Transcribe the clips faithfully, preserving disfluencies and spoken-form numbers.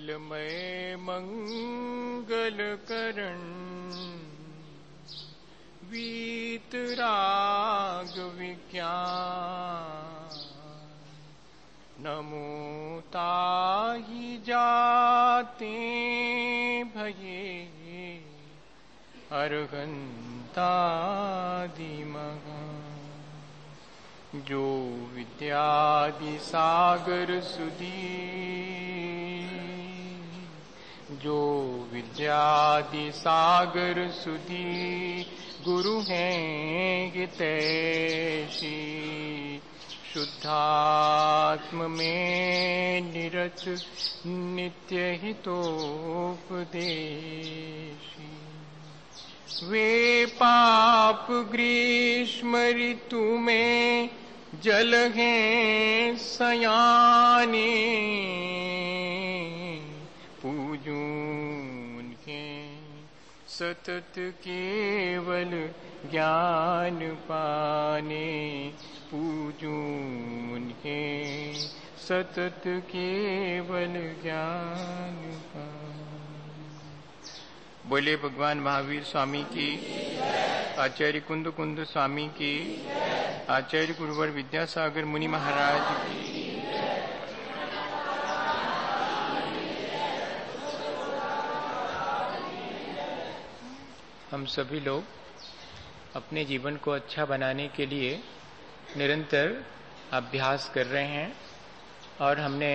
मंगलमय मंगल करण वीतराग विज्ञान नमो ताहि जाते भये अर्हन्तादिमः जो विद्यादि सागर सुधी जो विद्यादि सागर सुधी गुरु हैं हितैषी शुद्धात्म में निरत नित्य हितोपदेशी वे पाप ग्रीष्म ऋतु में जल हैं सयाने पूजून के सतत केवल ज्ञान पाने पूजून के सतत केवल ज्ञान पाने। बोले भगवान महावीर स्वामी की, आचार्य कुंद कुंद स्वामी की, आचार्य गुरुवर विद्यासागर मुनि महाराज की। हम सभी लोग अपने जीवन को अच्छा बनाने के लिए निरंतर अभ्यास कर रहे हैं और हमने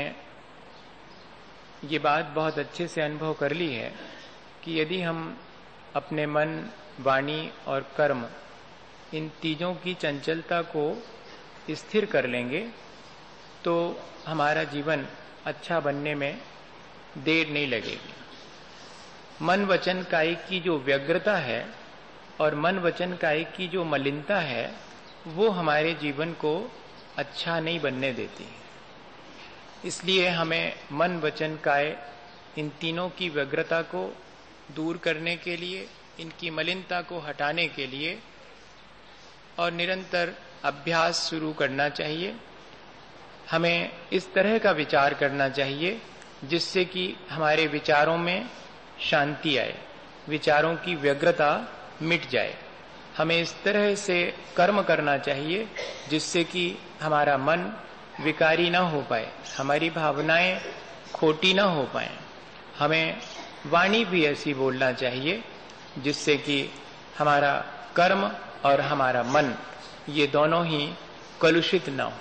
ये बात बहुत अच्छे से अनुभव कर ली है कि यदि हम अपने मन, वाणी और कर्म इन तीनों की चंचलता को स्थिर कर लेंगे तो हमारा जीवन अच्छा बनने में देर नहीं लगेगी। मन वचन कायिक की जो व्यग्रता है और मन वचन कायिक की जो मलिनता है वो हमारे जीवन को अच्छा नहीं बनने देती। इसलिए हमें मन वचन काय इन तीनों की व्यग्रता को दूर करने के लिए, इनकी मलिनता को हटाने के लिए और निरंतर अभ्यास शुरू करना चाहिए। हमें इस तरह का विचार करना चाहिए जिससे कि हमारे विचारों में शांति आए, विचारों की व्यग्रता मिट जाए। हमें इस तरह से कर्म करना चाहिए जिससे कि हमारा मन विकारी ना हो पाए, हमारी भावनाएं खोटी ना हो पाए। हमें वाणी भी ऐसी बोलना चाहिए जिससे कि हमारा कर्म और हमारा मन ये दोनों ही कलुषित ना हो।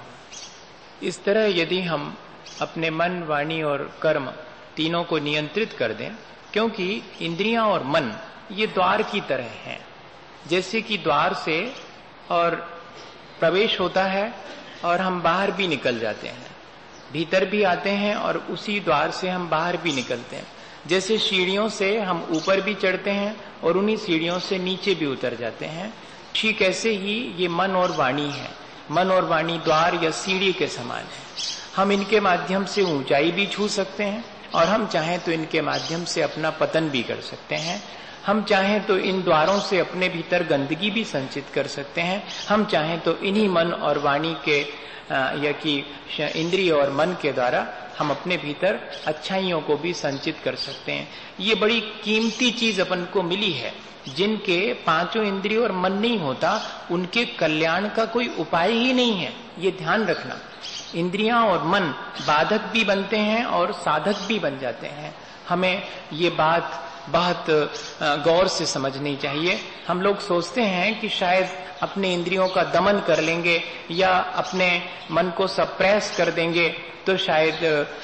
इस तरह यदि हम अपने मन, वाणी और कर्म तीनों को नियंत्रित कर दें, क्योंकि इंद्रियां और मन ये द्वार की तरह हैं। जैसे कि द्वार से और प्रवेश होता है और हम बाहर भी निकल जाते हैं, भीतर भी आते हैं और उसी द्वार से हम बाहर भी निकलते हैं। जैसे सीढ़ियों से हम ऊपर भी चढ़ते हैं और उन्हीं सीढ़ियों से नीचे भी उतर जाते हैं, ठीक ऐसे ही ये मन और वाणी है। मन और वाणी द्वार या सीढ़ी के समान है। हम इनके माध्यम से ऊंचाई भी छू सकते हैं और हम चाहें तो इनके माध्यम से अपना पतन भी कर सकते हैं। हम चाहें तो इन द्वारों से अपने भीतर गंदगी भी संचित कर सकते हैं। हम चाहें तो इन्हीं मन और वाणी के या कि इंद्रिय और मन के द्वारा हम अपने भीतर अच्छाइयों को भी संचित कर सकते हैं। ये बड़ी कीमती चीज अपन को मिली है। जिनके पांचों इंद्रिय और मन नहीं होता उनके कल्याण का कोई उपाय ही नहीं है, ये ध्यान रखना। इंद्रियां और मन बाधक भी बनते हैं और साधक भी बन जाते हैं। हमें ये बात बहुत गौर से समझनी चाहिए। हम लोग सोचते हैं कि शायद अपने इंद्रियों का दमन कर लेंगे या अपने मन को सप्रेस कर देंगे तो शायद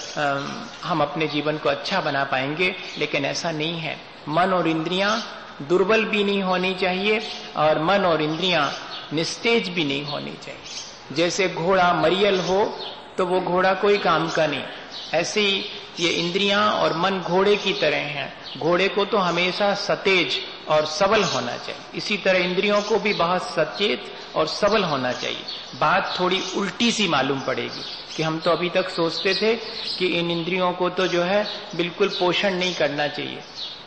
हम अपने जीवन को अच्छा बना पाएंगे, लेकिन ऐसा नहीं है। मन और इंद्रियां दुर्बल भी नहीं होनी चाहिए और मन और इंद्रियां निस्तेज भी नहीं होनी चाहिए। जैसे घोड़ा मरियल हो तो वो घोड़ा कोई काम का नहीं, ऐसे ही ये इंद्रियां और मन घोड़े की तरह हैं। घोड़े को तो हमेशा सतेज और सबल होना चाहिए, इसी तरह इंद्रियों को भी बहुत सचेत और सबल होना चाहिए। बात थोड़ी उल्टी सी मालूम पड़ेगी कि हम तो अभी तक सोचते थे कि इन इंद्रियों को तो जो है बिल्कुल पोषण नहीं करना चाहिए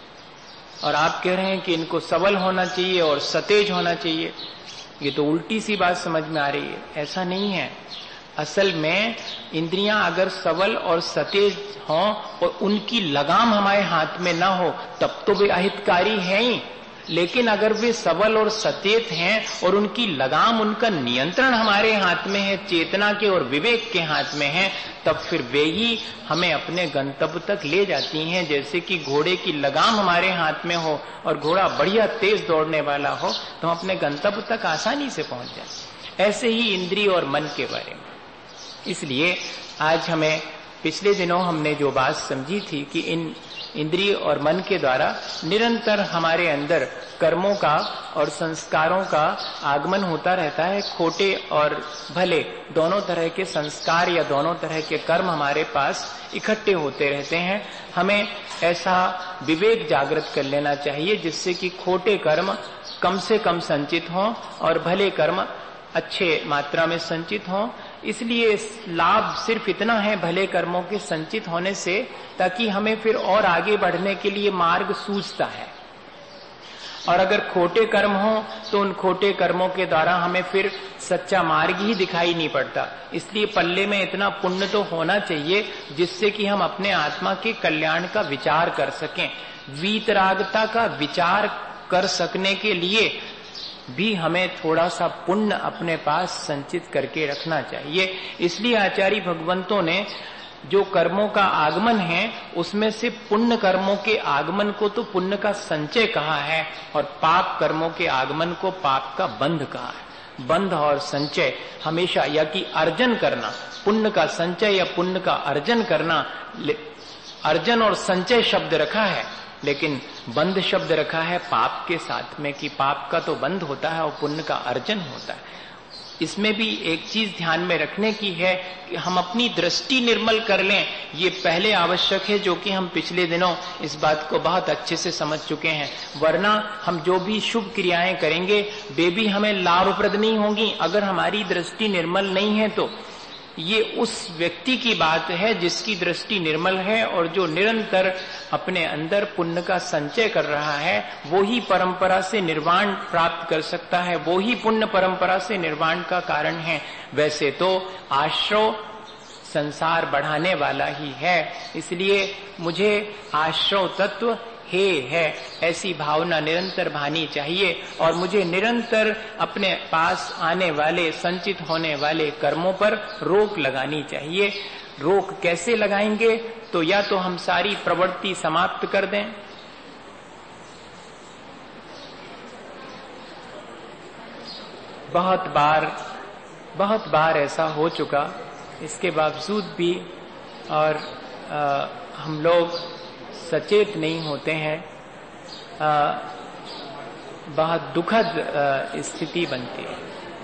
और आप कह रहे हैं कि इनको सबल होना चाहिए और सतेज होना चाहिए। ये तो उल्टी सी बात समझ में आ रही है। ऐसा नहीं है। असल में इंद्रियां अगर सबल और सतेज हों और उनकी लगाम हमारे हाथ में ना हो तब तो वे अहितकारी हैं ही, लेकिन अगर वे सबल और सचेत हैं और उनकी लगाम, उनका नियंत्रण हमारे हाथ में है, चेतना के और विवेक के हाथ में है, तब फिर वे ही हमें अपने गंतव्य तक ले जाती हैं। जैसे कि घोड़े की लगाम हमारे हाथ में हो और घोड़ा बढ़िया तेज दौड़ने वाला हो तो हम अपने गंतव्य तक आसानी से पहुंच जाए। ऐसे ही इंद्रिय और मन के बारे में। इसलिए आज हमें, पिछले दिनों हमने जो बात समझी थी कि इन इंद्रिय और मन के द्वारा निरंतर हमारे अंदर कर्मों का और संस्कारों का आगमन होता रहता है। खोटे और भले दोनों तरह के संस्कार या दोनों तरह के कर्म हमारे पास इकट्ठे होते रहते हैं। हमें ऐसा विवेक जागृत कर लेना चाहिए जिससे कि खोटे कर्म कम से कम संचित हों और भले कर्म अच्छे मात्रा में संचित हों। इसलिए लाभ सिर्फ इतना है भले कर्मों के संचित होने से, ताकि हमें फिर और आगे बढ़ने के लिए मार्ग सूझता है। और अगर खोटे कर्म हो तो उन खोटे कर्मों के द्वारा हमें फिर सच्चा मार्ग ही दिखाई नहीं पड़ता। इसलिए पल्ले में इतना पुण्य तो होना चाहिए जिससे कि हम अपने आत्मा के कल्याण का विचार कर सकें। वीतरागता का विचार कर सकने के लिए भी हमें थोड़ा सा पुण्य अपने पास संचित करके रखना चाहिए। इसलिए आचार्य भगवंतों ने जो कर्मों का आगमन है उसमें से पुण्य कर्मों के आगमन को तो पुण्य का संचय कहा है और पाप कर्मों के आगमन को पाप का बंध कहा है। बंध और संचय हमेशा, या कि अर्जन करना, पुण्य का संचय या पुण्य का अर्जन करना। अर्जन और संचय शब्द रखा है लेकिन बंध शब्द रखा है पाप के साथ में, कि पाप का तो बंध होता है और पुण्य का अर्जन होता है। इसमें भी एक चीज ध्यान में रखने की है कि हम अपनी दृष्टि निर्मल कर लें। ये पहले आवश्यक है, जो कि हम पिछले दिनों इस बात को बहुत अच्छे से समझ चुके हैं। वरना हम जो भी शुभ क्रियाएं करेंगे वे भी हमें लाभप्रद नहीं होंगी अगर हमारी दृष्टि निर्मल नहीं है। तो ये उस व्यक्ति की बात है जिसकी दृष्टि निर्मल है और जो निरंतर अपने अंदर पुण्य का संचय कर रहा है, वो ही परंपरा से निर्वाण प्राप्त कर सकता है, वो ही पुण्य परंपरा से निर्वाण का कारण है। वैसे तो आश्रव संसार बढ़ाने वाला ही है, इसलिए मुझे आश्रव तत्व हे है ऐसी भावना निरंतर भानी चाहिए और मुझे निरंतर अपने पास आने वाले, संचित होने वाले कर्मों पर रोक लगानी चाहिए। रोक कैसे लगाएंगे? तो या तो हम सारी प्रवृत्ति समाप्त कर दें, बहुत बार बहुत बार ऐसा हो चुका, इसके बावजूद भी और आ, हम लोग सचेत नहीं होते हैं। आ, बहुत दुखद स्थिति बनती है।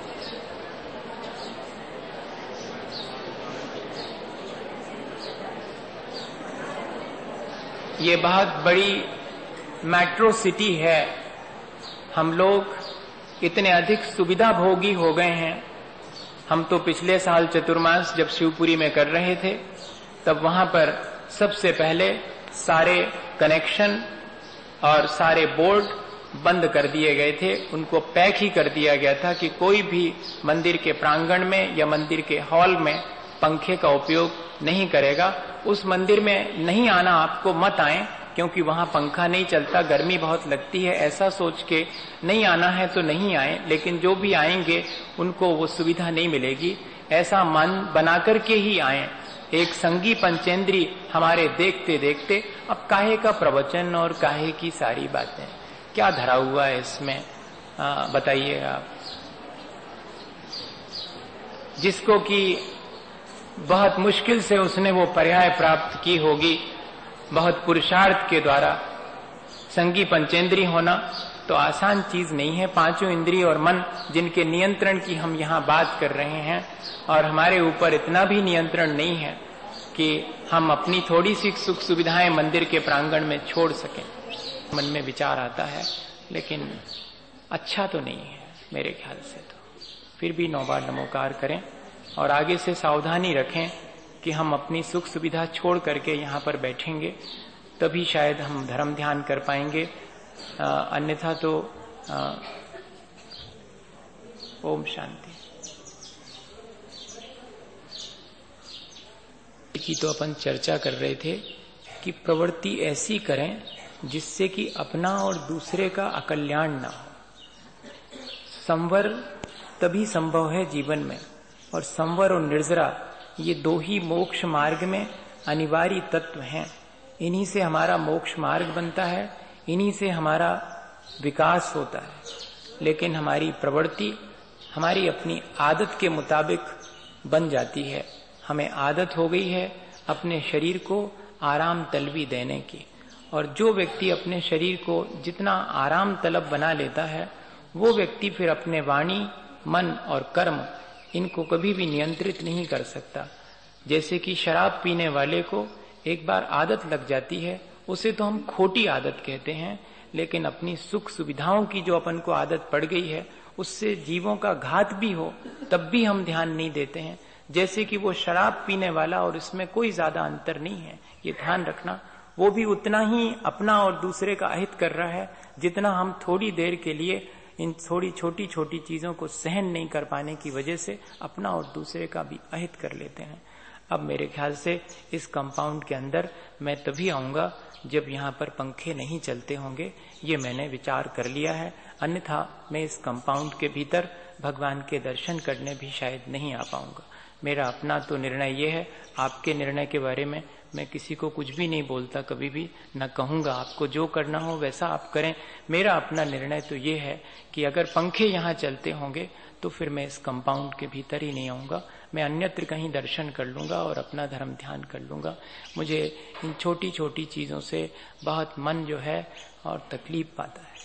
ये बहुत बड़ी मेट्रो सिटी है, हम लोग इतने अधिक सुविधा भोगी हो गए हैं। हम तो पिछले साल चतुर्मास जब शिवपुरी में कर रहे थे तब वहां पर सबसे पहले सारे कनेक्शन और सारे बोर्ड बंद कर दिए गए थे, उनको पैक ही कर दिया गया था कि कोई भी मंदिर के प्रांगण में या मंदिर के हॉल में पंखे का उपयोग नहीं करेगा। उस मंदिर में नहीं आना, आपको मत आए, क्योंकि वहां पंखा नहीं चलता, गर्मी बहुत लगती है। ऐसा सोच के नहीं आना है तो नहीं आए, लेकिन जो भी आएंगे उनको वो सुविधा नहीं मिलेगी। ऐसा मन बना करके ही आए। एक संगी पंचेंद्री हमारे देखते देखते अब काहे का प्रवचन और काहे की सारी बातें, क्या धरा हुआ है इसमें, बताइएगा आप। जिसको कि बहुत मुश्किल से उसने वो पर्याय प्राप्त की होगी, बहुत पुरुषार्थ के द्वारा। संगी पंचेंद्री होना तो आसान चीज नहीं है। पांचों इंद्रिय और मन जिनके नियंत्रण की हम यहाँ बात कर रहे हैं, और हमारे ऊपर इतना भी नियंत्रण नहीं है कि हम अपनी थोड़ी सी सुख सुविधाएं मंदिर के प्रांगण में छोड़ सकें। मन में विचार आता है, लेकिन अच्छा तो नहीं है मेरे ख्याल से। तो फिर भी नौ बार नमोकार करें और आगे से सावधानी रखें कि हम अपनी सुख सुविधा छोड़ करके यहाँ पर बैठेंगे, तभी शायद हम धर्म ध्यान कर पाएंगे। आ, अन्यथा तो आ, ओम शांति। की तो अपन चर्चा कर रहे थे कि प्रवृत्ति ऐसी करें जिससे कि अपना और दूसरे का अकल्याण ना हो। संवर तभी संभव है जीवन में, और संवर और निर्जरा ये दो ही मोक्ष मार्ग में अनिवार्य तत्व हैं। इन्हीं से हमारा मोक्ष मार्ग बनता है, इन्हीं से हमारा विकास होता है। लेकिन हमारी प्रवृत्ति हमारी अपनी आदत के मुताबिक बन जाती है। हमें आदत हो गई है अपने शरीर को आराम तलबी देने की, और जो व्यक्ति अपने शरीर को जितना आराम तलब बना लेता है वो व्यक्ति फिर अपने वाणी, मन और कर्म इनको कभी भी नियंत्रित नहीं कर सकता। जैसे कि शराब पीने वाले को एक बार आदत लग जाती है, उसे तो हम खोटी आदत कहते हैं, लेकिन अपनी सुख सुविधाओं की जो अपन को आदत पड़ गई है उससे जीवों का घात भी हो तब भी हम ध्यान नहीं देते हैं। जैसे कि वो शराब पीने वाला और इसमें कोई ज्यादा अंतर नहीं है, ये ध्यान रखना। वो भी उतना ही अपना और दूसरे का अहित कर रहा है जितना हम थोड़ी देर के लिए इन थोड़ी छोटी छोटी चीजों को सहन नहीं कर पाने की वजह से अपना और दूसरे का भी अहित कर लेते हैं। अब मेरे ख्याल से इस कंपाउंड के अंदर मैं तभी आऊंगा जब यहाँ पर पंखे नहीं चलते होंगे, ये मैंने विचार कर लिया है। अन्यथा मैं इस कंपाउंड के भीतर भगवान के दर्शन करने भी शायद नहीं आ पाऊंगा। मेरा अपना तो निर्णय ये है, आपके निर्णय के बारे में मैं किसी को कुछ भी नहीं बोलता, कभी भी न कहूंगा। आपको जो करना हो वैसा आप करें। मेरा अपना निर्णय तो ये है कि अगर पंखे यहाँ चलते होंगे तो फिर मैं इस कंपाउंड के भीतर ही नहीं आऊंगा, मैं अन्यत्र कहीं दर्शन कर लूंगा और अपना धर्म ध्यान कर लूंगा। मुझे इन छोटी छोटी चीजों से बहुत मन जो है और तकलीफ पाता है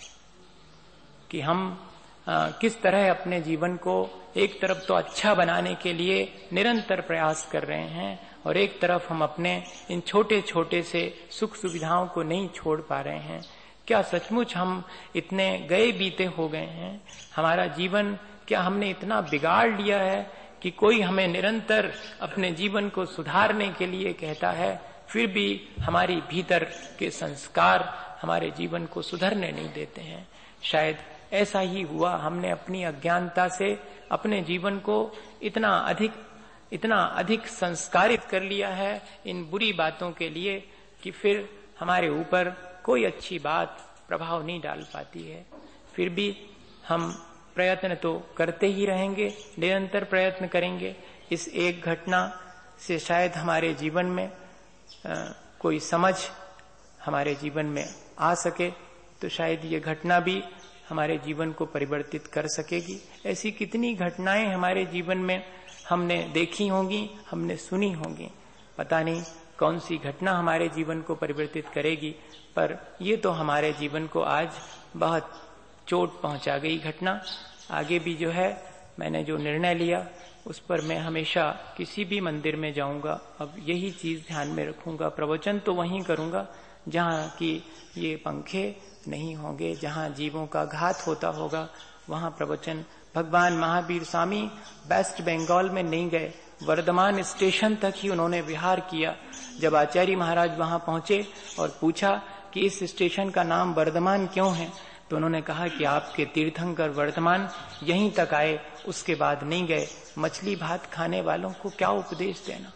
कि हम आ, किस तरह अपने जीवन को एक तरफ तो अच्छा बनाने के लिए निरंतर प्रयास कर रहे हैं और एक तरफ हम अपने इन छोटे छोटे से सुख सुविधाओं को नहीं छोड़ पा रहे हैं। क्या सचमुच हम इतने गए बीते हो गए हैं? हमारा जीवन क्या हमने इतना बिगाड़ लिया है कि कोई हमें निरंतर अपने जीवन को सुधारने के लिए कहता है, फिर भी हमारी भीतर के संस्कार हमारे जीवन को सुधरने नहीं देते हैं? शायद ऐसा ही हुआ, हमने अपनी अज्ञानता से अपने जीवन को इतना अधिक इतना अधिक संस्कारित कर लिया है इन बुरी बातों के लिए कि फिर हमारे ऊपर कोई अच्छी बात प्रभाव नहीं डाल पाती है। फिर भी हम प्रयत्न तो करते ही रहेंगे, निरंतर प्रयत्न करेंगे। इस एक घटना से शायद हमारे जीवन में आ, कोई समझ हमारे जीवन में आ सके, तो शायद ये घटना भी हमारे जीवन को परिवर्तित कर सकेगी। ऐसी कितनी घटनाएं हमारे जीवन में हमने देखी होंगी, हमने सुनी होंगी। पता नहीं कौन सी घटना हमारे जीवन को परिवर्तित करेगी, पर ये तो हमारे जीवन को आज बहुत चोट पहुंचा गई घटना। आगे भी जो है मैंने जो निर्णय लिया उस पर मैं हमेशा किसी भी मंदिर में जाऊंगा अब यही चीज ध्यान में रखूंगा। प्रवचन तो वहीं करूंगा जहाँ की ये पंखे नहीं होंगे, जहाँ जीवों का घात होता होगा वहाँ प्रवचन। भगवान महावीर स्वामी वेस्ट बंगाल में नहीं गए, वर्धमान स्टेशन तक ही उन्होंने विहार किया। जब आचार्य महाराज वहां पहुंचे और पूछा कि इस स्टेशन का नाम वर्धमान क्यों है, तो उन्होंने कहा कि आपके तीर्थंकर वर्धमान यहीं तक आए, उसके बाद नहीं गए। मछली भात खाने वालों को क्या उपदेश देना,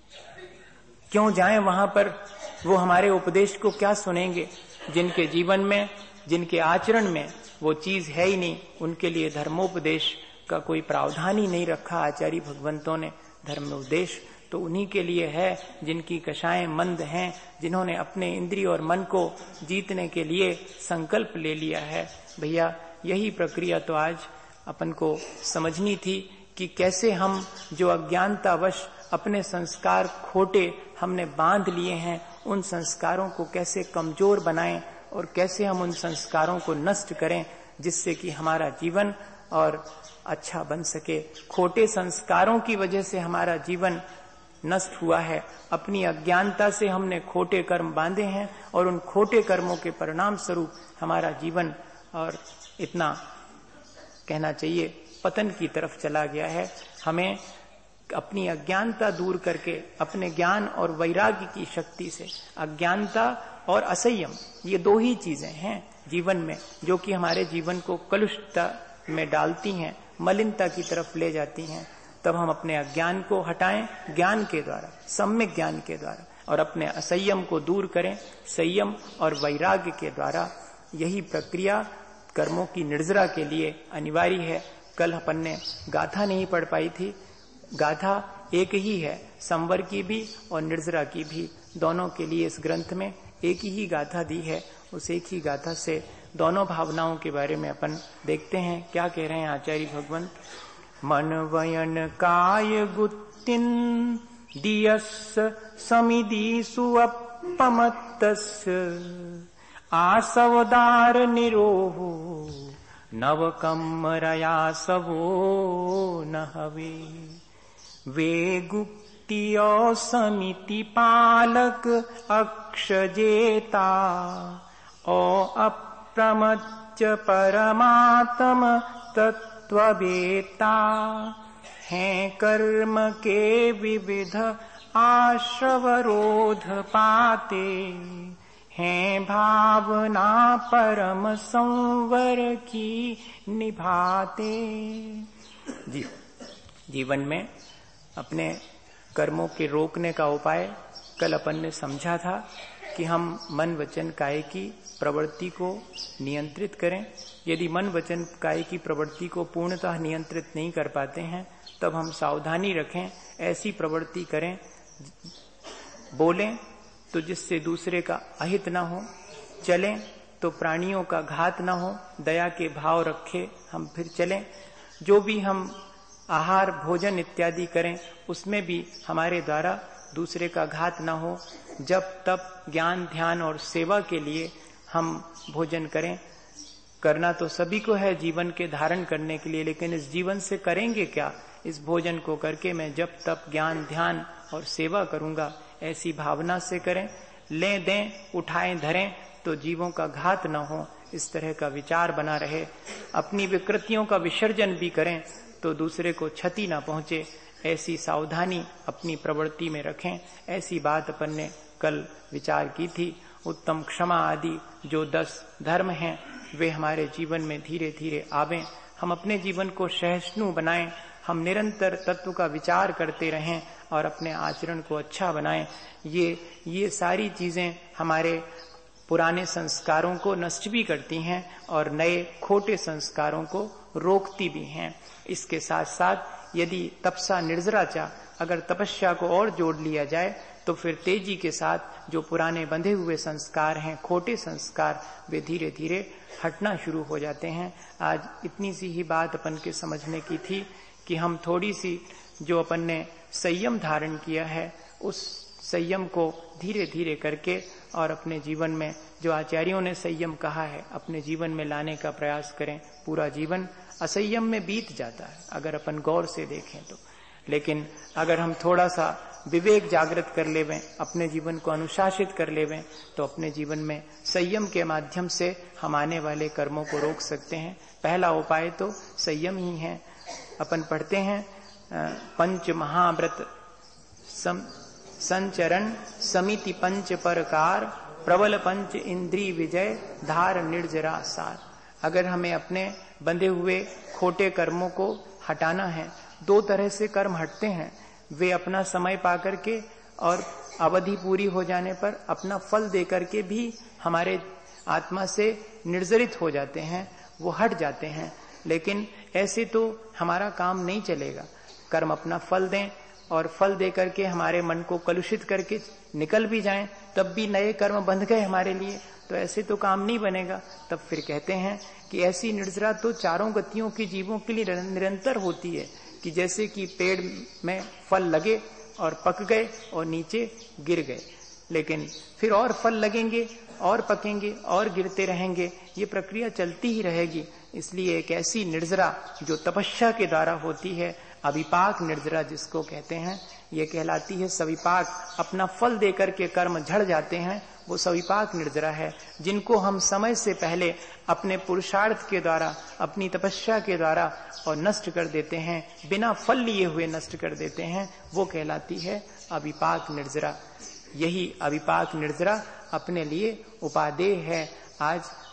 क्यों जाएं वहां पर? वो हमारे उपदेश को क्या सुनेंगे? जिनके जीवन में, जिनके आचरण में वो चीज है ही नहीं, उनके लिए धर्मोपदेश का कोई प्रावधान ही नहीं रखा आचार्य भगवंतों ने। धर्मोपदेश तो उन्हीं के लिए है जिनकी कषाएं मंद हैं, जिन्होंने अपने इंद्रिय और मन को जीतने के लिए संकल्प ले लिया है। भैया यही प्रक्रिया तो आज अपन को समझनी थी कि कैसे हम जो अज्ञानतावश अपने संस्कार खोटे हमने बांध लिए हैं, उन संस्कारों को कैसे कमजोर बनाएं और कैसे हम उन संस्कारों को नष्ट करें जिससे कि हमारा जीवन और अच्छा बन सके। खोटे संस्कारों की वजह से हमारा जीवन नष्ट हुआ है। अपनी अज्ञानता से हमने खोटे कर्म बांधे हैं और उन खोटे कर्मों के परिणाम स्वरूप हमारा जीवन और इतना कहना चाहिए पतन की तरफ चला गया है। हमें अपनी अज्ञानता दूर करके अपने ज्ञान और वैराग्य की शक्ति से, अज्ञानता और असंयम ये दो ही चीजें हैं जीवन में जो कि हमारे जीवन को कलुषता में डालती हैं, मलिनता की तरफ ले जाती हैं। तब हम अपने अज्ञान को हटाएं ज्ञान के द्वारा, सम्यक ज्ञान के द्वारा, और अपने असंयम को दूर करें संयम और वैराग्य के द्वारा। यही प्रक्रिया कर्मों की निर्जरा के लिए अनिवार्य है। कल अपन ने गाथा नहीं पढ़ पाई थी। गाथा एक ही है, संवर की भी और निर्जरा की भी, दोनों के लिए इस ग्रंथ में एक ही गाथा दी है। उस एक ही गाथा से दोनों भावनाओं के बारे में अपन देखते हैं। क्या कह रहे हैं आचार्य भगवंत? मन वयन काय गुत्तिन दियस समिधि सुअपमत्तस्य आसवदार निरोहो नव कम्मरयासवो न हवे। वे गुप्तियो समिति पालक अक्षजेता ओ अप्रमच्च परमात्म तत्ववेता। हैं कर्म के विविध आश्रवरोध पाते, हैं भावना परम संवर की निभाते। जी, जीवन में अपने कर्मों के रोकने का उपाय कल अपन ने समझा था कि हम मन वचन काया की प्रवृत्ति को नियंत्रित करें। यदि मन वचन काया की प्रवृत्ति को पूर्णतः नियंत्रित नहीं कर पाते हैं, तब हम सावधानी रखें, ऐसी प्रवृत्ति करें, बोलें तो जिससे दूसरे का अहित न हो, चलें तो प्राणियों का घात न हो, दया के भाव रखे हम फिर चलें। जो भी हम आहार भोजन इत्यादि करें, उसमें भी हमारे द्वारा दूसरे का घात न हो। जब तब ज्ञान ध्यान और सेवा के लिए हम भोजन करें। करना तो सभी को है जीवन के धारण करने के लिए, लेकिन इस जीवन से करेंगे क्या? इस भोजन को करके मैं जब तब ज्ञान ध्यान और सेवा करूंगा, ऐसी भावना से करें। लें दें उठाएं धरें तो जीवों का घात न हो, इस तरह का विचार बना रहे। अपनी विकृतियों का विसर्जन भी करें तो दूसरे को क्षति न पहुंचे, ऐसी सावधानी अपनी प्रवृत्ति में रखें। ऐसी बात अपन ने कल विचार की थी। उत्तम क्षमा आदि जो दस धर्म हैं, वे हमारे जीवन में धीरे धीरे आवें। हम अपने जीवन को सहिष्णु बनाएं, हम निरंतर तत्व का विचार करते रहें और अपने आचरण को अच्छा बनाएं। ये ये सारी चीजें हमारे पुराने संस्कारों को नष्ट भी करती हैं और नए खोटे संस्कारों को रोकती भी हैं। इसके साथ साथ यदि तपसा निर्जराचा, अगर तपस्या को और जोड़ लिया जाए तो फिर तेजी के साथ जो पुराने बंधे हुए संस्कार हैं, खोटे संस्कार, वे धीरे धीरे हटना शुरू हो जाते हैं। आज इतनी सी ही बात अपन के समझने की थी कि हम थोड़ी सी जो अपन ने संयम धारण किया है, उस संयम को धीरे धीरे करके और अपने जीवन में जो आचार्यों ने संयम कहा है, अपने जीवन में लाने का प्रयास करें। पूरा जीवन असंयम में बीत जाता है अगर अपन गौर से देखें तो, लेकिन अगर हम थोड़ा सा विवेक जागृत कर लेवें, अपने जीवन को अनुशासित कर लेवें, तो अपने जीवन में संयम के माध्यम से हम आने वाले कर्मों को रोक सकते हैं। पहला उपाय तो संयम ही है। अपन पढ़ते हैं पंच महाव्रत सम, संचरण समिति पंच परकार प्रबल पंच इंद्री विजय धार निर्जरा सार। अगर हमें अपने बंधे हुए खोटे कर्मों को हटाना है, दो तरह से कर्म हटते हैं। वे अपना समय पा करके और अवधि पूरी हो जाने पर अपना फल दे करके भी हमारे आत्मा से निर्जरित हो जाते हैं, वो हट जाते हैं। लेकिन ऐसे तो हमारा काम नहीं चलेगा। कर्म अपना फल दें और फल दे करके हमारे मन को कलुषित करके निकल भी जाएं, तब भी नए कर्म बंध गए हमारे लिए, तो ऐसे तो काम नहीं बनेगा। तब फिर कहते हैं कि ऐसी निर्जरा तो चारों गतियों के जीवों के लिए निरंतर होती है, कि जैसे कि पेड़ में फल लगे और पक गए और नीचे गिर गए, लेकिन फिर और फल लगेंगे और पकेंगे और गिरते रहेंगे, ये प्रक्रिया चलती ही रहेगी। इसलिए एक ऐसी निर्जरा जो तपस्या के द्वारा होती है, अविपाक निर्जरा जिसको कहते हैं, ये कहलाती है सविपाक। अपना फल देकर के कर्म झड़ जाते हैं, वो सविपाक निर्जरा है। जिनको हम समय से पहले अपने पुरुषार्थ के द्वारा, अपनी तपस्या के द्वारा और नष्ट कर देते हैं, बिना फल लिए हुए नष्ट कर देते हैं, वो कहलाती है अविपाक निर्जरा। यही अविपाक निर्जरा अपने लिए उपादेय है। आज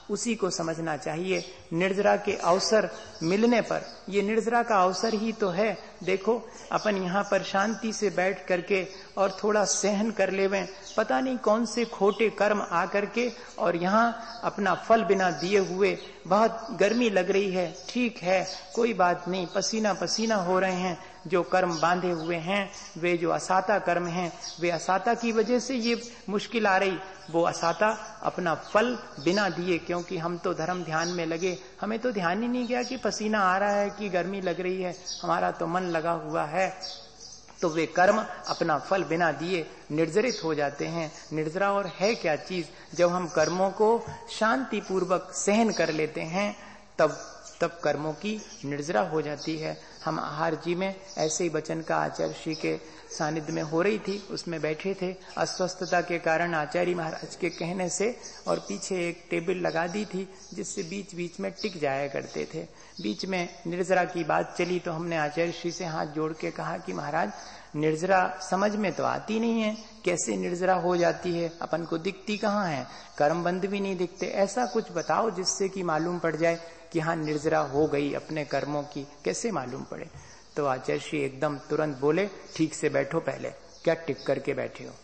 उसी को समझना चाहिए। निर्जरा के अवसर मिलने पर, ये निर्जरा का अवसर ही तो है। देखो अपन यहाँ पर शांति से बैठ करके और थोड़ा सहन कर लेवें, पता नहीं कौन से खोटे कर्म आ करके और यहाँ अपना फल बिना दिए हुए, बहुत गर्मी लग रही है, ठीक है कोई बात नहीं, पसीना पसीना हो रहे हैं, जो कर्म बांधे हुए हैं वे जो असाता कर्म हैं, वे असाता की वजह से ये मुश्किल आ रही, वो असाता अपना फल बिना दिए, क्योंकि हम तो धर्म ध्यान में लगे, हमें तो ध्यान ही नहीं गया कि पसीना आ रहा है कि गर्मी लग रही है, हमारा तो मन लगा हुआ है, तो वे कर्म अपना फल बिना दिए निर्जरित हो जाते हैं। निर्जरा और है क्या चीज? जब हम कर्मों को शांति पूर्वक सहन कर लेते हैं तब तब कर्मों की निर्जरा हो जाती है। हम आहार जी में ऐसे ही वचन का आचार्य श्री के सानिध्य में हो रही थी, उसमें बैठे थे, अस्वस्थता के कारण आचार्य महाराज के कहने से और पीछे एक टेबल लगा दी थी जिससे बीच बीच में टिक जाया करते थे। बीच में निर्जरा की बात चली तो हमने आचार्य श्री से हाथ जोड़ के कहा कि महाराज निर्जरा समझ में तो आती नहीं है, कैसे निर्जरा हो जाती है, अपन को दिखती कहाँ है, कर्मबंध भी नहीं दिखते, ऐसा कुछ बताओ जिससे कि मालूम पड़ जाए कि हाँ निर्जरा हो गई अपने कर्मों की, कैसे मालूम पड़े। तो आचार्य श्री एकदम तुरंत बोले, ठीक से बैठो, पहले क्या टिक करके बैठे हो।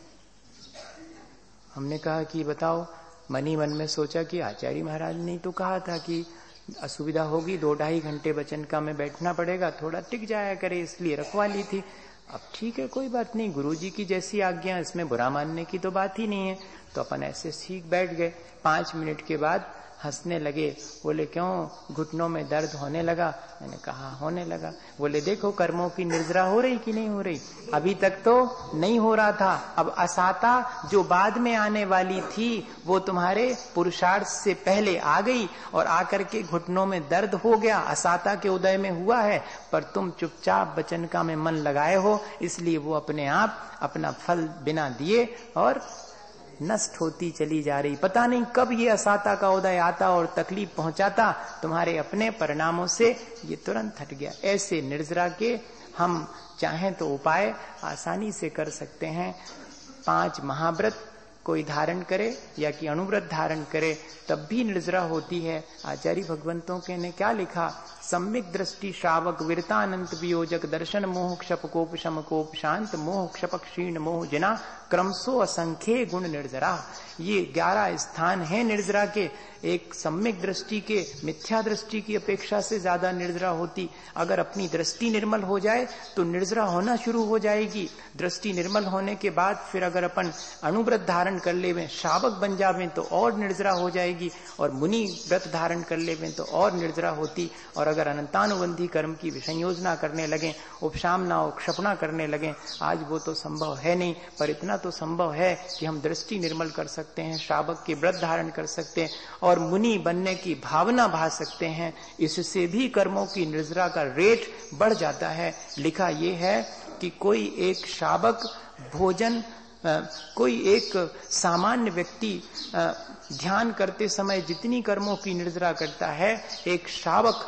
हमने कहा कि बताओ, मन ही मन में सोचा कि आचार्य महाराज ने तो कहा था कि असुविधा होगी, दो ढाई घंटे वचन का में बैठना पड़ेगा, थोड़ा टिक जाया करे, इसलिए रखवा ली थी। अब ठीक है कोई बात नहीं, गुरुजी की जैसी आज्ञा, इसमें बुरा मानने की तो बात ही नहीं है। तो अपन ऐसे सीख बैठ गए। पांच मिनट के बाद हंसने लगे, बोले क्यों घुटनों में दर्द होने लगा? मैंने कहा होने लगा। बोले देखो कर्मों की निर्जरा हो रही कि नहीं हो रही? अभी तक तो नहीं हो रहा था, अब असाता जो बाद में आने वाली थी वो तुम्हारे पुरुषार्थ से पहले आ गई और आकर के घुटनों में दर्द हो गया, असाता के उदय में हुआ है, पर तुम चुपचाप वचनका में मन लगाए हो, इसलिए वो अपने आप अपना फल बिना दिए और नष्ट होती चली जा रही। पता नहीं कब ये असाता का उदय आता और तकलीफ पहुंचाता, तुम्हारे अपने परिणामों से ये तुरंत हट गया। ऐसे निर्जरा के हम चाहें तो उपाय आसानी से कर सकते हैं। पांच महाव्रत कोई धारण करे या कि अनुव्रत धारण करे तब भी निर्जरा होती है। आचार्य भगवंतों के ने क्या लिखा? सम्यक दृष्टि श्रावक वीरतानंत वियोजक दर्शन मोह क्षप कोप शम कोप शांत मोह क्षप क्षीण मोह जना क्रमशो असंख्य गुण निर्जरा। ये ग्यारह स्थान है निर्जरा के। एक सम्यक दृष्टि के मिथ्या दृष्टि की अपेक्षा से ज्यादा निर्जरा होती। अगर अपनी दृष्टि निर्मल हो जाए तो निर्जरा होना शुरू हो जाएगी। दृष्टि निर्मल होने के बाद फिर अगर अपन अनुव्रत धारण कर लेवें, श्रावक बन जावें तो और निर्जरा हो जाएगी, और मुनि व्रत धारण कर लेवें तो और निर्जरा होती। और अगर अनंतानुबंधी कर्म की विसंयोजना करने लगे, उपशामना और क्षपना करने लगे, आज वो तो संभव है नहीं, पर इतना तो संभव है कि हम दृष्टि निर्मल कर सकते हैं, श्रावक के व्रत धारण कर सकते हैं और मुनि बनने की भावना भा सकते हैं। इससे भी कर्मों की निर्जरा का रेट बढ़ जाता है। लिखा ये है कि कोई एक श्रावक भोजन आ, कोई एक सामान्य व्यक्ति आ, ध्यान करते समय जितनी कर्मों की निर्जरा करता है, एक श्रावक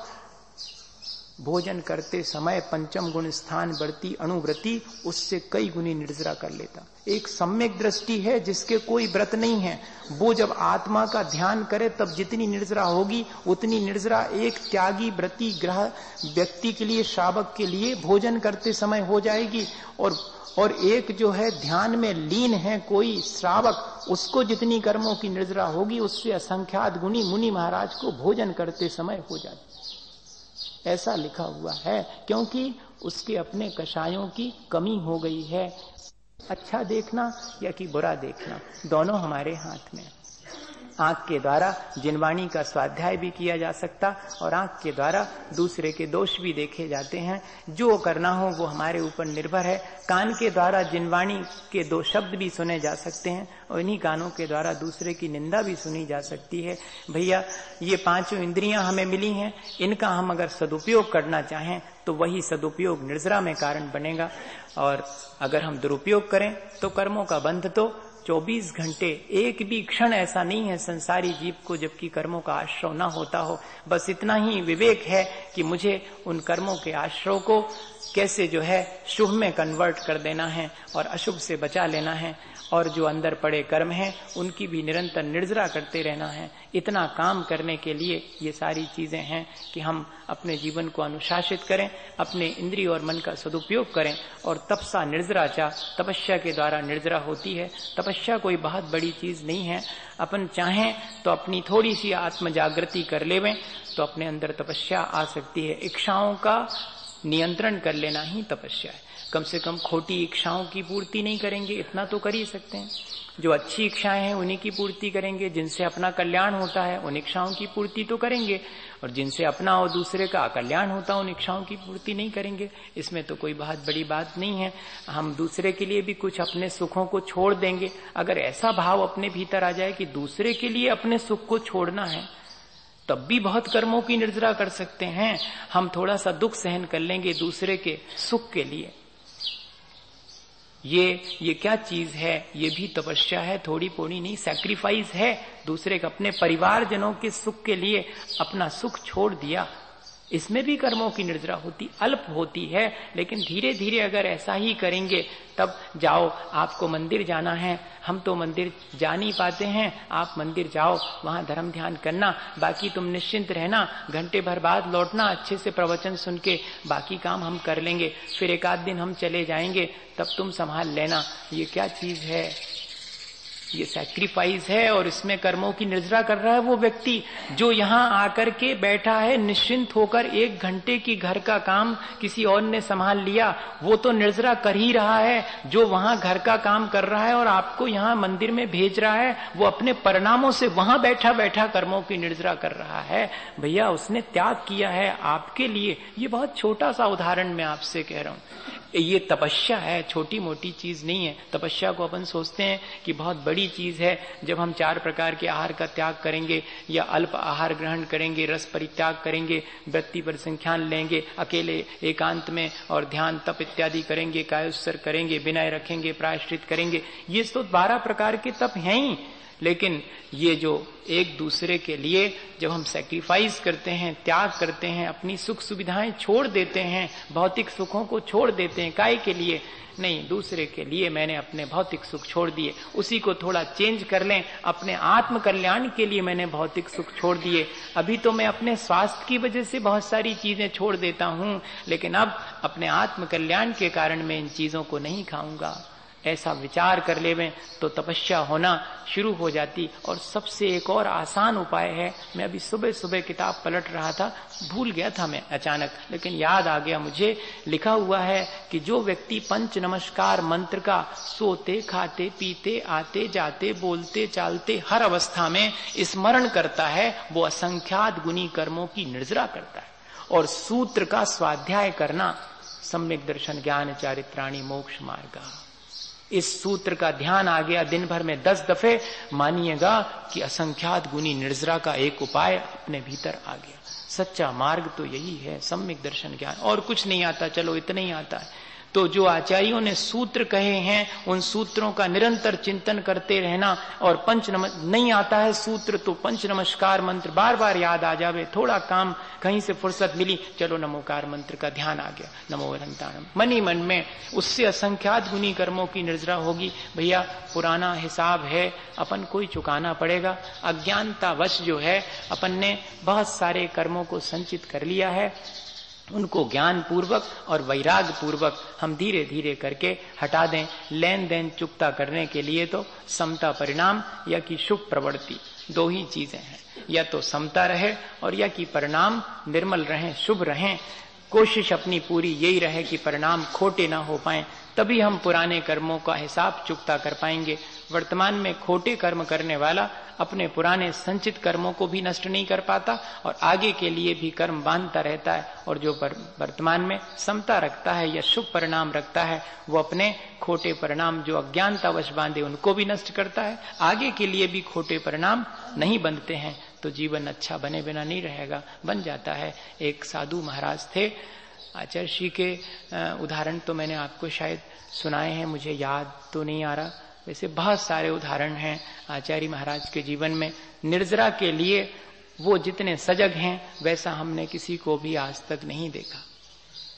भोजन करते समय पंचम गुण स्थान बढ़ती अनुव्रति उससे कई गुनी निर्जरा कर लेता। एक सम्यक दृष्टि है जिसके कोई व्रत नहीं है, वो जब आत्मा का ध्यान करे तब जितनी निर्जरा होगी उतनी निर्जरा एक त्यागी व्रती ग्रह व्यक्ति के लिए, श्रावक के लिए भोजन करते समय हो जाएगी। और और एक जो है ध्यान में लीन है कोई श्रावक, उसको जितनी कर्मों की निर्जरा होगी उससे असंख्यात गुणी मुनि महाराज को भोजन करते समय हो जाती। ऐसा लिखा हुआ है, क्योंकि उसके अपने कषायों की कमी हो गई है। अच्छा देखना या कि बुरा देखना, दोनों हमारे हाथ में। आंख के द्वारा जिनवाणी का स्वाध्याय भी किया जा सकता और आंख के द्वारा दूसरे के दोष भी देखे जाते हैं। जो करना हो वो हमारे ऊपर निर्भर है। कान के द्वारा जिनवाणी के दो शब्द भी सुने जा सकते हैं और इन्हीं कानों के द्वारा दूसरे की निंदा भी सुनी जा सकती है। भैया ये पांचों इंद्रियां हमें मिली हैं, इनका हम अगर सदुपयोग करना चाहें तो वही सदुपयोग निर्जरा में कारण बनेगा। और अगर हम दुरुपयोग करें तो कर्मों का बंध तो चौबीस घंटे, एक भी क्षण ऐसा नहीं है संसारी जीव को जबकि कर्मों का आश्रय न होता हो। बस इतना ही विवेक है कि मुझे उन कर्मों के आश्रय को कैसे जो है शुभ में कन्वर्ट कर देना है और अशुभ से बचा लेना है, और जो अंदर पड़े कर्म हैं उनकी भी निरंतर निर्जरा करते रहना है। इतना काम करने के लिए ये सारी चीजें हैं कि हम अपने जीवन को अनुशासित करें, अपने इंद्रिय और मन का सदुपयोग करें। और तपसा निर्जरा चा, तपस्या के द्वारा निर्जरा होती है। तपस्या कोई बहुत बड़ी चीज नहीं है। अपन चाहें तो अपनी थोड़ी सी आत्म जागृति कर लेवें तो अपने अंदर तपस्या आ सकती है। इच्छाओं का नियंत्रण कर लेना ही तपस्या है। कम से कम खोटी इच्छाओं की पूर्ति नहीं करेंगे, इतना तो कर ही सकते हैं। जो अच्छी इच्छाएं हैं उन्हीं की पूर्ति करेंगे, जिनसे अपना कल्याण होता है उन इच्छाओं की पूर्ति तो करेंगे, और जिनसे अपना और दूसरे का अकल्याण होता है उन इच्छाओं की पूर्ति नहीं करेंगे। इसमें तो कोई बहुत बड़ी बात नहीं है। हम दूसरे के लिए भी कुछ अपने सुखों को छोड़ देंगे। अगर ऐसा भाव अपने भीतर आ जाए कि दूसरे के लिए अपने सुख को छोड़ना है, तब भी बहुत कर्मों की निर्जरा कर सकते हैं। हम थोड़ा सा दुख सहन कर लेंगे दूसरे के सुख के लिए। ये ये क्या चीज है? ये भी तपस्या है, थोड़ी पोड़ी नहीं, सैक्रिफाइस है। दूसरे के अपने परिवारजनों के सुख के लिए अपना सुख छोड़ दिया। इसमें भी कर्मों की निर्जरा होती, अल्प होती है, लेकिन धीरे धीरे अगर ऐसा ही करेंगे तब जाओ, आपको मंदिर जाना है, हम तो मंदिर जा नहीं पाते हैं, आप मंदिर जाओ, वहां धर्म ध्यान करना, बाकी तुम निश्चिंत रहना, घंटे भर बाद लौटना, अच्छे से प्रवचन सुन के बाकी काम हम कर लेंगे, फिर एक आध दिन हम चले जाएंगे, तब तुम संभाल लेना। ये क्या चीज है? ये सैक्रिफाइस है, और इसमें कर्मों की निर्जरा कर रहा है वो व्यक्ति जो यहाँ आकर के बैठा है निश्चिंत होकर। एक घंटे की घर का काम किसी और ने संभाल लिया, वो तो निर्जरा कर ही रहा है। जो वहां घर का काम कर रहा है और आपको यहाँ मंदिर में भेज रहा है, वो अपने परिणामों से वहां बैठा बैठा कर्मों की निर्जरा कर रहा है। भैया, उसने त्याग किया है आपके लिए। ये बहुत छोटा सा उदाहरण मैं आपसे कह रहा हूं। ये तपस्या है, छोटी मोटी चीज नहीं है। तपस्या को अपन सोचते हैं कि बहुत बड़ी चीज है। जब हम चार प्रकार के आहार का त्याग करेंगे या अल्प आहार ग्रहण करेंगे, रस परित्याग करेंगे, व्यक्ति पर संख्यान लेंगे, अकेले एकांत में और ध्यान तप इत्यादि करेंगे, कायोत्सर्ग करेंगे, विनय रखेंगे, प्रायश्चित करेंगे, ये तो बारह प्रकार के तप हैं ही। लेकिन ये जो एक दूसरे के लिए जब हम सैक्रिफाइस करते हैं, त्याग करते हैं, अपनी सुख सुविधाएं छोड़ देते हैं, भौतिक सुखों को छोड़ देते हैं, काय के लिए? नहीं, दूसरे के लिए मैंने अपने भौतिक सुख छोड़ दिए, उसी को थोड़ा चेंज कर लें। अपने आत्म कल्याण के लिए मैंने भौतिक सुख छोड़ दिए। अभी तो मैं अपने स्वास्थ्य की वजह से बहुत सारी चीजें छोड़ देता हूं, लेकिन अब अपने आत्म कल्याण के कारण मैं इन चीजों को नहीं खाऊंगा। ऐसा विचार कर लेवें तो तपस्या होना शुरू हो जाती। और सबसे एक और आसान उपाय है, मैं अभी सुबह सुबह किताब पलट रहा था, भूल गया था मैं अचानक, लेकिन याद आ गया मुझे। लिखा हुआ है कि जो व्यक्ति पंच नमस्कार मंत्र का सोते खाते पीते आते जाते बोलते चालते हर अवस्था में स्मरण करता है, वो असंख्यात गुनी कर्मों की निर्जरा करता है। और सूत्र का स्वाध्याय करना, सम्यक दर्शन ज्ञान चारित्राणी मोक्ष मार्ग, इस सूत्र का ध्यान आ गया दिन भर में दस दफे, मानिएगा कि असंख्यात गुनी निर्जरा का एक उपाय अपने भीतर आ गया। सच्चा मार्ग तो यही है, सम्यक दर्शन ज्ञान। और कुछ नहीं आता, चलो इतना ही आता है। तो जो आचार्यों ने सूत्र कहे हैं, उन सूत्रों का निरंतर चिंतन करते रहना। और पंच नम नहीं आता है सूत्र तो पंच नमस्कार मंत्र बार बार याद आ जावे। थोड़ा काम कहीं से फुर्सत मिली, चलो नमोकार मंत्र का ध्यान आ गया, नमो अनंताणम, मन ही मन में, उससे असंख्यात गुनी कर्मों की निर्जरा होगी। भैया, पुराना हिसाब है, अपन को ही चुकाना पड़ेगा। अज्ञानतावश जो है अपन ने बहुत सारे कर्मों को संचित कर लिया है, उनको ज्ञान पूर्वक और वैराग पूर्वक हम धीरे धीरे करके हटा दें। लेन देन चुकता करने के लिए तो समता परिणाम या कि शुभ प्रवृत्ति, दो ही चीजें हैं। या तो समता रहे और या कि परिणाम निर्मल रहें, शुभ रहें। कोशिश अपनी पूरी यही रहे कि परिणाम खोटे ना हो पाए, तभी हम पुराने कर्मों का हिसाब चुकता कर पाएंगे। वर्तमान में खोटे कर्म करने वाला अपने पुराने संचित कर्मों को भी नष्ट नहीं कर पाता और आगे के लिए भी कर्म बांधता रहता है। और जो वर्तमान में समता रखता है या शुभ परिणाम रखता है, वो अपने खोटे परिणाम जो अज्ञानतावश बांधे उनको भी नष्ट करता है, आगे के लिए भी खोटे परिणाम नहीं बनते हैं। तो जीवन अच्छा बने बिना नहीं रहेगा, बन जाता है। एक साधु महाराज थे, आचार्य श्री के उदाहरण तो मैंने आपको शायद सुनाए हैं, मुझे याद तो नहीं आ रहा। वैसे बहुत सारे उदाहरण हैं आचार्य महाराज के जीवन में। निर्जरा के लिए वो जितने सजग हैं, वैसा हमने किसी को भी आज तक नहीं देखा।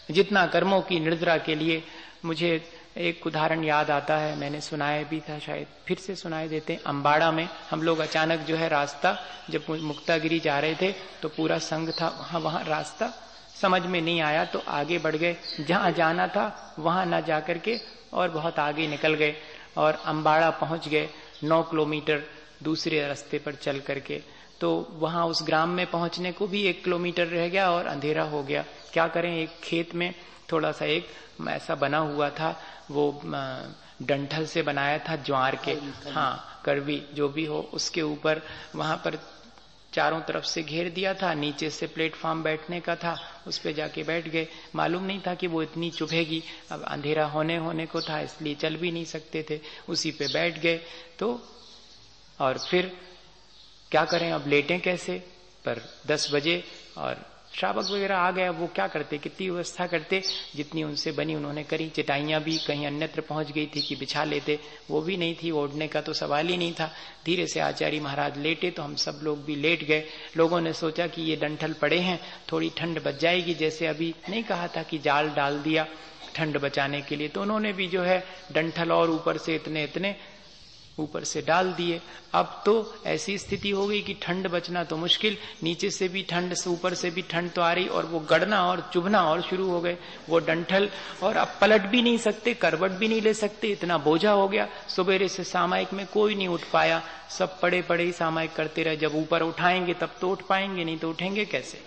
जितना कर्मों की निर्जरा के लिए। मुझे एक उदाहरण याद आता है, मैंने सुनाया भी था, शायद फिर से सुनाए देते हैं। अम्बाड़ा में हम लोग अचानक जो है रास्ता, जब मुक्तागिरी जा रहे थे तो पूरा संघ था वहां, वहां रास्ता समझ में नहीं आया तो आगे बढ़ गए, जहां जाना था वहां ना जाकर के और बहुत आगे निकल गए और अम्बाड़ा पहुंच गए, नौ किलोमीटर दूसरे रास्ते पर चल करके। तो वहां उस ग्राम में पहुंचने को भी एक किलोमीटर रह गया और अंधेरा हो गया। क्या करें, एक खेत में थोड़ा सा एक ऐसा बना हुआ था, वो डंठल से बनाया था ज्वार के, हाँ करवी जो भी हो, उसके ऊपर वहां पर चारों तरफ से घेर दिया था, नीचे से प्लेटफॉर्म बैठने का था, उस पे जाके बैठ गए। मालूम नहीं था कि वो इतनी चुभेगी, अब अंधेरा होने होने को था इसलिए चल भी नहीं सकते थे, उसी पे बैठ गए। तो और फिर क्या करें, अब लेटें कैसे, पर दस बजे और श्रावक वगैरह आ गया, वो क्या करते, कितनी व्यवस्था करते, जितनी उनसे बनी उन्होंने करी। चटाइयां भी कहीं अन्यत्र पहुंच गई थी कि बिछा लेते, वो भी नहीं थी, ओढ़ने का तो सवाल ही नहीं था। धीरे से आचार्य महाराज लेटे तो हम सब लोग भी लेट गए। लोगों ने सोचा कि ये डंठल पड़े हैं, थोड़ी ठंड बच जाएगी, जैसे अभी नहीं कहा था कि जाल डाल दिया ठंड बचाने के लिए, तो उन्होंने भी जो है डंठल और ऊपर से इतने इतने ऊपर से डाल दिए। अब तो ऐसी स्थिति हो गई कि ठंड बचना तो मुश्किल, नीचे से भी ठंड से ऊपर से भी ठंड तो आ रही, और वो गड़ना और चुभना और शुरू हो गए वो डंठल, और अब पलट भी नहीं सकते, करवट भी नहीं ले सकते, इतना बोझा हो गया। सुबेरे से सामायिक में कोई नहीं उठ पाया, सब पड़े पड़े ही सामायिक करते रहे। जब ऊपर उठाएंगे तब तो उठ पाएंगे, नहीं तो उठेंगे कैसे।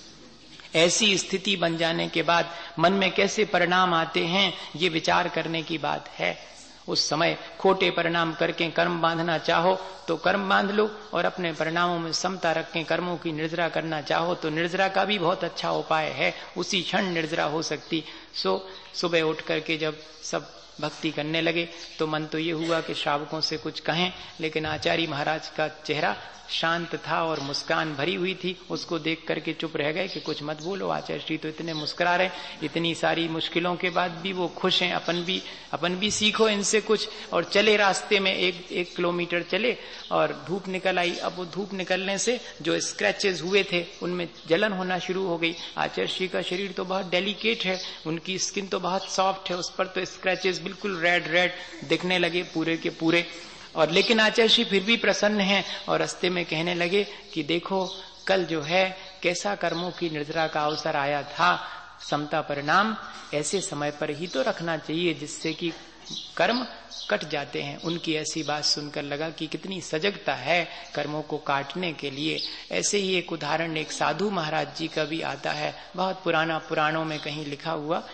ऐसी स्थिति बन जाने के बाद मन में कैसे परिणाम आते हैं, ये विचार करने की बात है। उस समय खोटे परिणाम करके कर्म बांधना चाहो तो कर्म बांध लो, और अपने परिणामों में समता रख के कर्मों की निर्जरा करना चाहो तो निर्जरा का भी बहुत अच्छा उपाय है, उसी क्षण निर्जरा हो सकती। सो सुबह उठ करके जब सब भक्ति करने लगे तो मन तो ये हुआ कि श्रावकों से कुछ कहें, लेकिन आचार्य महाराज का चेहरा शांत था और मुस्कान भरी हुई थी, उसको देख करके चुप रह गए कि कुछ मत बोलो, आचार्य श्री तो इतने मुस्कुरा रहे, इतनी सारी मुश्किलों के बाद भी वो खुश हैं, अपन भी अपन भी सीखो इनसे कुछ। और चले रास्ते में एक एक किलोमीटर चले और धूप निकल आई। अब वो धूप निकलने से जो स्क्रैचेस हुए थे उनमें जलन होना शुरू हो गई। आचार्य श्री का शरीर तो बहुत डेलिकेट है, उनकी स्किन तो बहुत सॉफ्ट है, उस पर तो स्क्रैचेस बिल्कुल रेड रेड दिखने लगे पूरे के पूरे। और लेकिन आचार्य श्री फिर भी प्रसन्न हैं और रास्ते में कहने लगे कि देखो कल जो है कैसा कर्मों की निर्जरा का अवसर आया था, समता परिणाम ऐसे समय पर ही तो रखना चाहिए जिससे कि कर्म कट जाते हैं। उनकी ऐसी बात सुनकर लगा कि कितनी सजगता है कर्मों को काटने के लिए। ऐसे ही एक उदाहरण एक साधु महाराज जी का भी आता है, बहुत पुराना, पुराणों में कहीं लिखा हुआ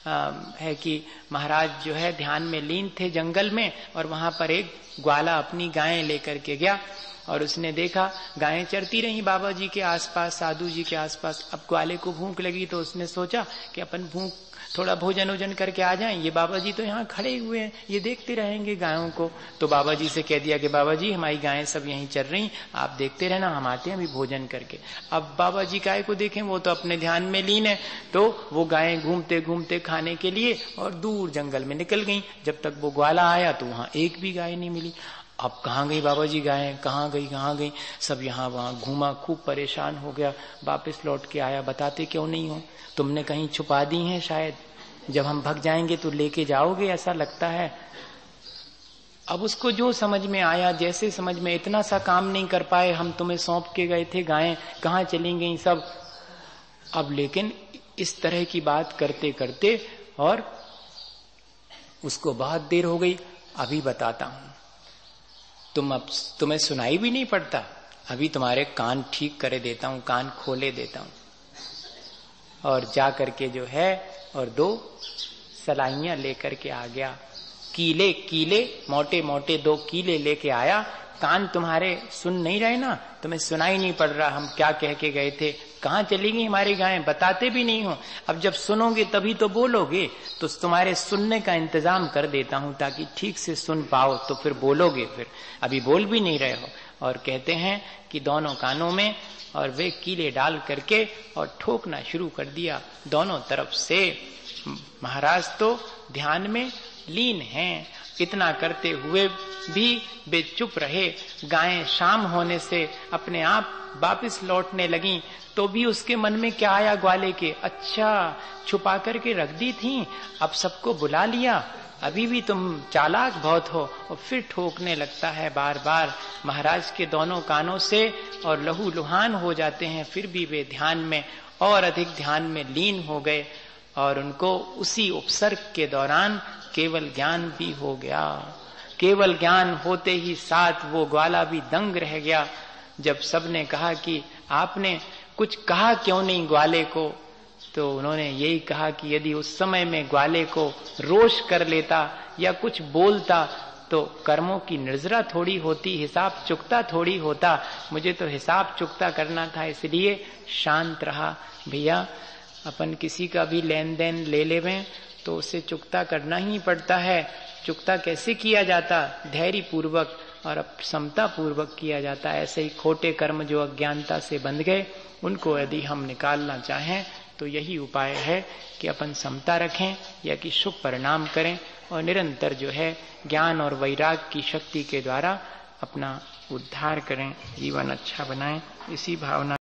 है कि महाराज जो है ध्यान में लीन थे जंगल में, और वहां पर एक ग्वाला अपनी गायें लेकर के गया और उसने देखा गायें चरती रही बाबा जी के आसपास, साधु जी के आसपास। अब ग्वाले को भूख लगी तो उसने सोचा कि अपन भूख थोड़ा भोजन वोजन करके आ जाएं, ये बाबा जी तो यहाँ खड़े हुए हैं, ये देखते रहेंगे गायों को। तो बाबा जी से कह दिया कि बाबा जी हमारी गायें सब यहीं चल रही, आप देखते रहना, हम आते हैं अभी भोजन करके। अब बाबा जी गाय को देखें, वो तो अपने ध्यान में लीन है, तो वो गायें घूमते घूमते खाने के लिए और दूर जंगल में निकल गई। जब तक वो ग्वाला आया तो वहां एक भी गाय नहीं मिली। अब कहाँ गई बाबा जी गायें, कहाँ गई कहाँ गई, सब यहाँ वहां घूमा, खूब परेशान हो गया, वापस लौट के आया, बताते क्यों नहीं हो, तुमने कहीं छुपा दी हैं शायद, जब हम भग जाएंगे तो लेके जाओगे ऐसा लगता है। अब उसको जो समझ में आया, जैसे समझ में, इतना सा काम नहीं कर पाए, हम तुम्हें सौंप के गए थे, गायें कहाँ चली गई सब। अब लेकिन इस तरह की बात करते करते और उसको बहुत देर हो गई। अभी बताता हूं, तुम अब तुम्हें सुनाई भी नहीं पड़ता, अभी तुम्हारे कान ठीक करे देता हूं, कान खोले देता हूं। और जा करके जो है और दो सलाइयां लेकर के आ गया, कीले कीले मोटे मोटे दो कीले लेके आया। कान तुम्हारे सुन नहीं रहे ना, तुम्हें सुनाई नहीं पड़ रहा हम क्या कह के गए थे, कहाँ चली गई हमारी गायें, बताते भी नहीं हो। अब जब सुनोगे तभी तो बोलोगे, तो तुम्हारे सुनने का इंतजाम कर देता हूं ताकि ठीक से सुन पाओ, तो फिर बोलोगे, फिर अभी बोल भी नहीं रहे हो। और कहते हैं कि दोनों कानों में और वे कीले डाल करके और ठोकना शुरू कर दिया दोनों तरफ से। महाराज तो ध्यान में लीन हैं, इतना करते हुए भी वे चुप रहे। गायें शाम होने से अपने आप वापस लौटने लगीं, तो भी उसके मन में क्या आया ग्वाले के, अच्छा छुपा करके रख दी थी, अब सबको बुला लिया, अभी भी तुम चालाक बहुत हो। और फिर ठोकने लगता है बार बार महाराज के दोनों कानों से, और लहू लुहान हो जाते हैं। फिर भी वे ध्यान में और अधिक ध्यान में लीन हो गए, और उनको उसी उपसर्ग के दौरान केवल ज्ञान भी हो गया। केवल ज्ञान होते ही साथ वो ग्वाला भी दंग रह गया। जब सबने कहा कि आपने कुछ कहा क्यों नहीं ग्वाले को, तो उन्होंने यही कहा कि यदि उस समय में ग्वाले को रोष कर लेता या कुछ बोलता तो कर्मों की निर्जरा थोड़ी होती, हिसाब चुकता थोड़ी होता। मुझे तो हिसाब चुकता करना था, इसलिए शांत रहा। भैया अपन किसी का भी लेन देन ले लेवें तो उसे चुकता करना ही पड़ता है। चुकता कैसे किया जाता? धैर्य पूर्वक और समता पूर्वक किया जाता है। ऐसे ही खोटे कर्म जो अज्ञानता से बंध गए, उनको यदि हम निकालना चाहें तो यही उपाय है कि अपन समता रखें या कि शुभ परिणाम करें, और निरंतर जो है ज्ञान और वैराग की शक्ति के द्वारा अपना उद्धार करें, जीवन अच्छा बनाएं। इसी भावना